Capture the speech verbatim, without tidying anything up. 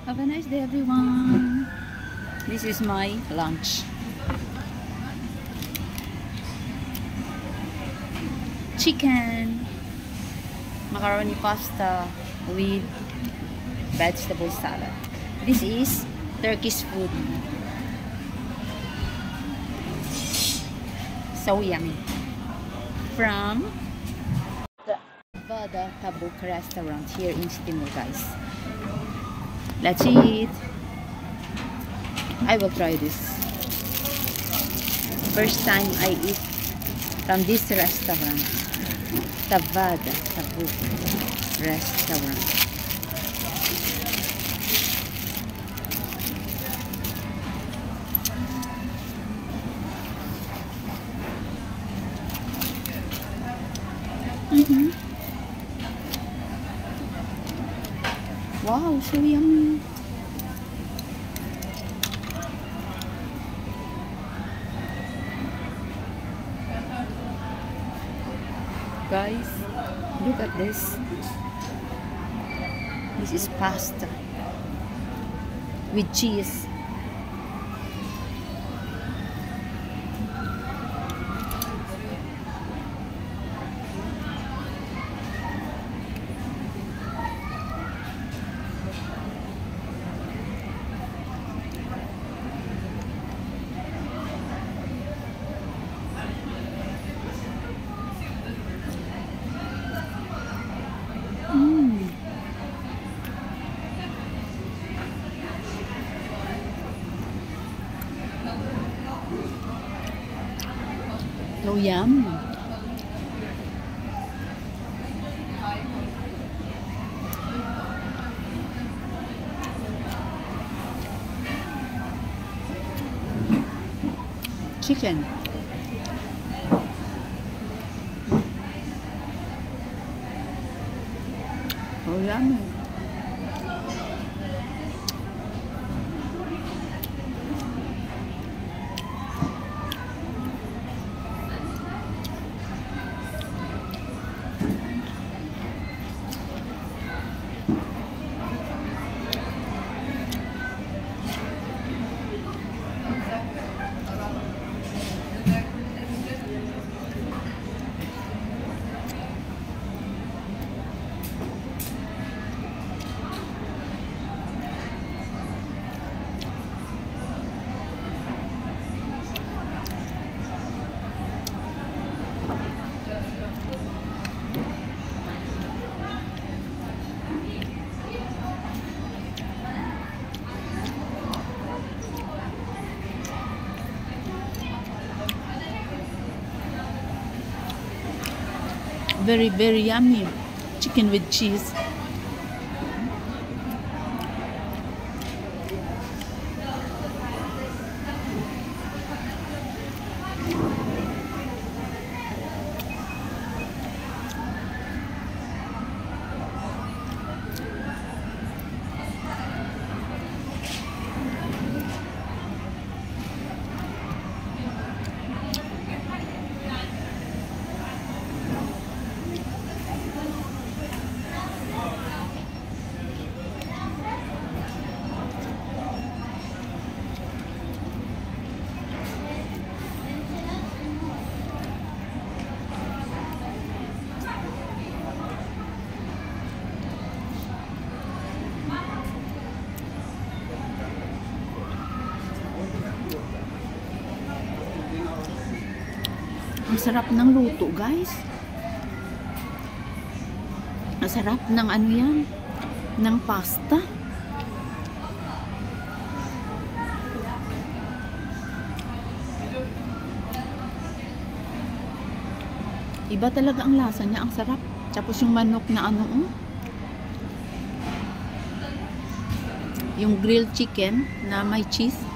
Have a nice day, everyone. This is my lunch. Chicken, macaroni pasta with vegetable salad. This is Turkish food. So yummy. From the Vada Tabuk restaurant here in Timor, guys. Let's eat. I will try this. First time I eat from this restaurant. Tavada Tabuk restaurant. Mm-hmm. Wow, so yummy. Guys, look at this. This is pasta with cheese. So yum. Chicken. So yummy. Very, very yummy. Chicken with cheese. Ang sarap ng luto, guys. Ang sarap ng ano yan, ng pasta. Iba talaga ang lasa niya, ang sarap. Tapos yung manok na ano, um, yung grilled chicken na may cheese.